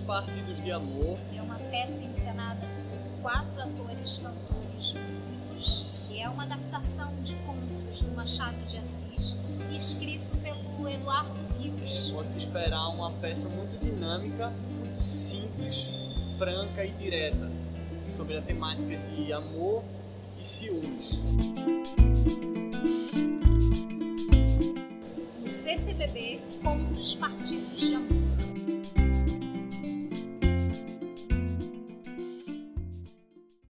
Partidos de Amor é uma peça encenada por 4 atores, cantores, músicos e é uma adaptação de contos do Machado de Assis, escrito pelo Eduardo Rios. Pode-se esperar uma peça muito dinâmica, muito simples, franca e direta, sobre a temática de amor e ciúmes. O CCBB Contos Partidos